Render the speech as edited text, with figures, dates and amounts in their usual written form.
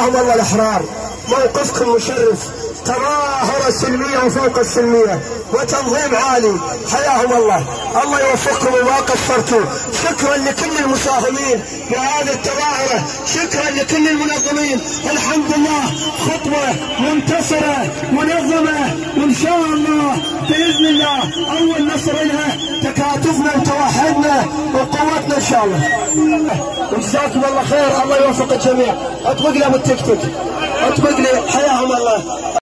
حياهم الله الأحرار، موقفكم مشرف، تظاهرة سلمية وفوق السلمية وتنظيم عالي، حياهم الله. الله يوفقكم وما قصرتوا. شكرا لكل المساهمين في هذه التظاهرة، شكرا لكل المنظمين. الحمد لله خطوة منتصرة منظمة، وإن شاء الله بإذن الله أول نصر لها تكاتفنا وتوحدنا وقوتنا إن شاء الله. وجزاكم الله خير، الله يوفق الجميع. اطبق لي ابو التيك توك، اطبق لي، حياهم الله.